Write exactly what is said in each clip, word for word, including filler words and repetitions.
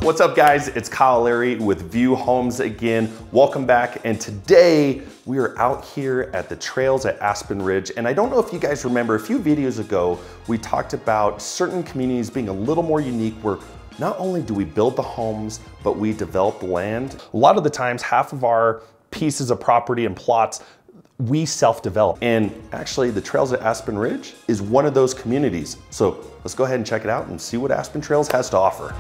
What's up guys, it's Kyle Larry with View Homes again. Welcome back, and today we are out here at the trails at Aspen Ridge. And I don't know if you guys remember, a few videos ago, we talked about certain communities being a little more unique where not only do we build the homes, but we develop the land. A lot of the times, half of our pieces of property and plots we self-develop. And actually the Trails at Aspen Ridge is one of those communities. So let's go ahead and check it out and see what Aspen Trails has to offer.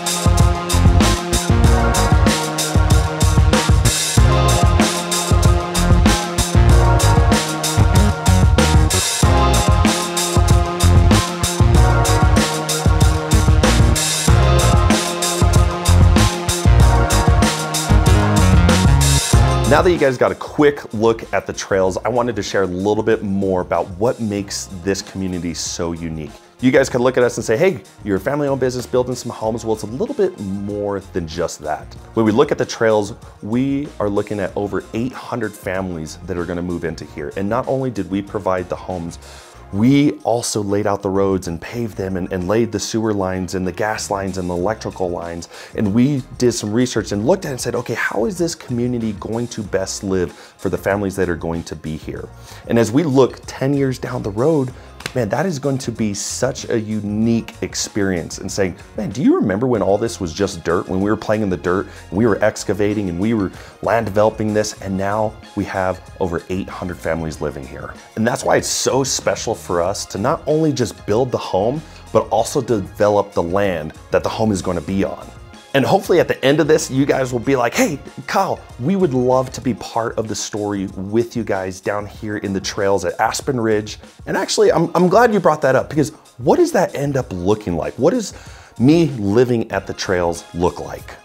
Now that you guys got a quick look at the trails, I wanted to share a little bit more about what makes this community so unique. You guys can look at us and say, hey, you're a family-owned business building some homes. Well, it's a little bit more than just that. When we look at the trails, we are looking at over eight hundred families that are gonna move into here. And not only did we provide the homes, we also laid out the roads and paved them and, and laid the sewer lines and the gas lines and the electrical lines. And we did some research and looked at it and said, okay, how is this community going to best live for the families that are going to be here? And as we look ten years down the road, man, that is going to be such a unique experience. And saying, man, do you remember when all this was just dirt, when we were playing in the dirt, and we were excavating and we were land developing this, and now we have over eight hundred families living here. And that's why it's so special for us to not only just build the home, but also develop the land that the home is going to be on. And hopefully at the end of this, you guys will be like, hey, Kyle, we would love to be part of the story with you guys down here in the trails at Aspen Ridge. And actually, I'm, I'm glad you brought that up, because what does that end up looking like? What does me living at the trails look like?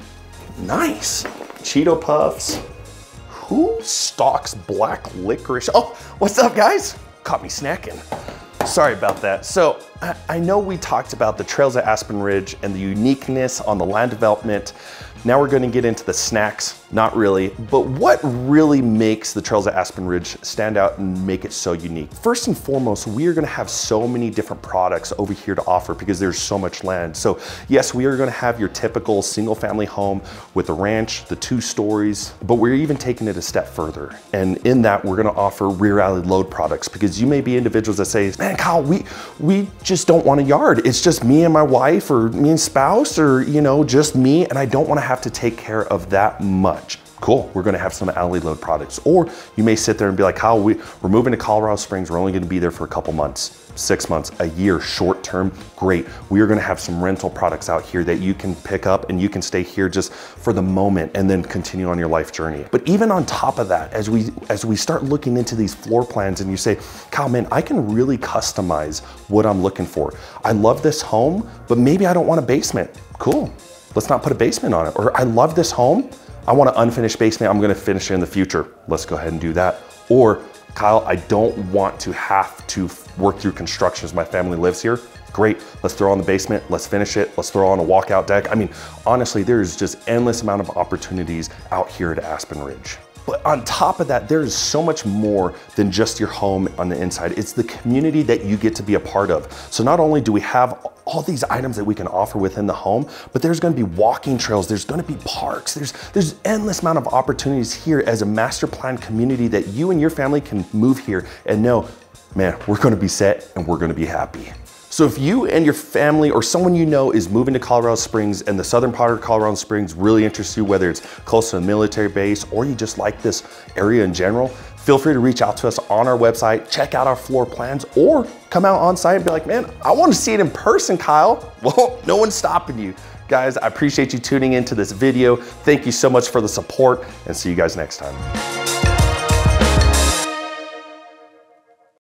Nice. Cheeto Puffs. Who stalks black licorice? Oh, what's up, guys? Caught me snacking. Sorry about that. So I, I know we talked about the Trails at Aspen Ridge and the uniqueness on the land development. Now we're going to get into the snacks. Not really, but what really makes the Trails at Aspen Ridge stand out and make it so unique? First and foremost, we are going to have so many different products over here to offer because there's so much land. So yes, we are going to have your typical single family home with the ranch, the two stories, but we're even taking it a step further. And in that, we're going to offer rear alley load products, because you may be individuals that say, man, Kyle, we, we just don't want a yard. It's just me and my wife, or me and spouse, or, you know, just me. And I don't want to have to take care of that much. Cool, we're gonna have some alley load products. Or you may sit there and be like, Kyle, we, we're moving to Colorado Springs. We're only gonna be there for a couple months, six months, a year, short term. Great, we are gonna have some rental products out here that you can pick up and you can stay here just for the moment and then continue on your life journey. But even on top of that, as we, as we start looking into these floor plans and you say, Kyle, man, I can really customize what I'm looking for. I love this home, but maybe I don't want a basement. Cool, let's not put a basement on it. Or I love this home, I want an unfinished basement, I'm gonna finish it in the future. Let's go ahead and do that. Or, Kyle, I don't want to have to work through construction as my family lives here. Great, let's throw on the basement, let's finish it, let's throw on a walkout deck. I mean, honestly, there's just endless amount of opportunities out here at Aspen Ridge. But on top of that, there's so much more than just your home on the inside. It's the community that you get to be a part of. So not only do we have all these items that we can offer within the home, but there's gonna be walking trails, there's gonna be parks, there's, there's endless amount of opportunities here as a master plan community that you and your family can move here and know, man, we're gonna be set and we're gonna be happy. So if you and your family or someone you know is moving to Colorado Springs and the southern part of Colorado Springs really interests you, whether it's close to a military base or you just like this area in general, feel free to reach out to us on our website, check out our floor plans, or come out on site and be like, man, I want to see it in person, Kyle. Well, no one's stopping you. Guys, I appreciate you tuning into this video. Thank you so much for the support, and see you guys next time.